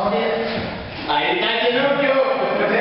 Aí tá de novo que eu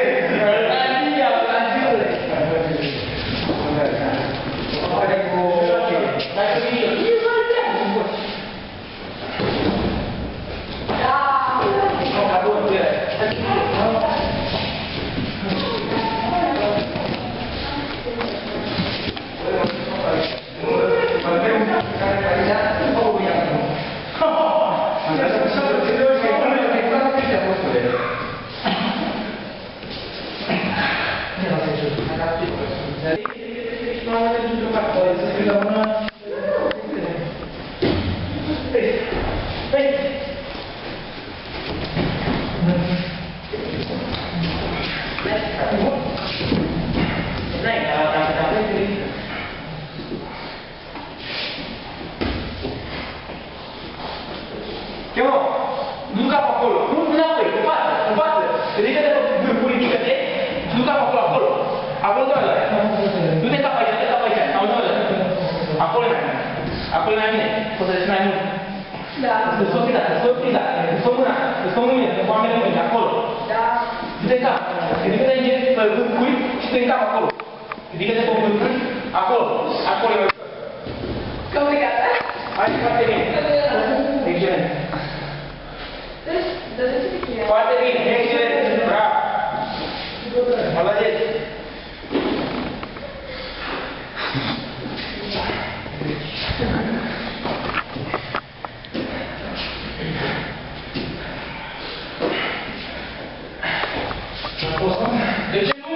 Kemo, du cap acolo, nu înapoi, în față, ridică-te pe ridică-te, du cap acolo, acolo doar ăla, nu te cap aici, auzi ăla, acolo mai bine, poți să deschi mai mult. Da. Îți fă priza, îți fă mâna, îți fă mâine, îți fă ambele mâini, acolo. Da. Du-te în cap, ridică-te pe cuib și du-te în cap acolo. Ridică-te pe cuib, acolo e mai ușor. Complicat, da? Hai, foarte bine. Excelent. Foarte bine, excelent, bravo! Молодец! De ce nu?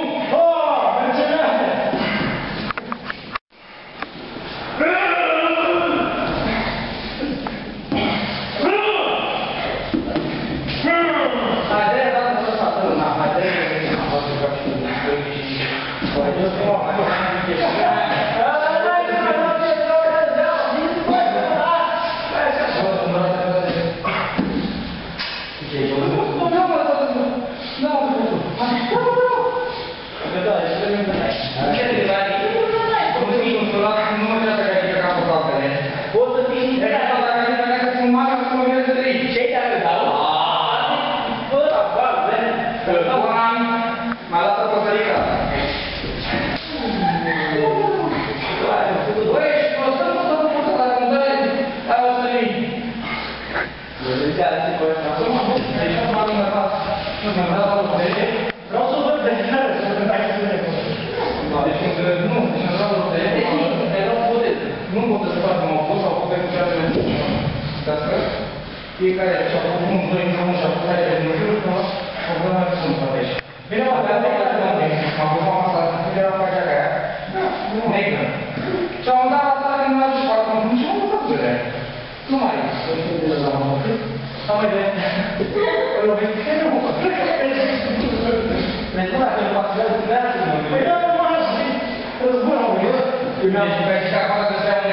Fiecare și-a făcut un, doi, și-a făcut aia de Dumnezeu, o vreme de sunt poate aici. Bine, mă, dar nu era de unde, m-am pus mama asta, era pe așa ca aia, negră. Și am dat asta când m-a dus parcă, nu știu, mă, fac de aia. Nu mai e. Am mai de... Îl lovesc, nu mă fac. Ne spune că îl fac, păi nu, mă, răzbună, mă, eu mi-am spus că aici acolo de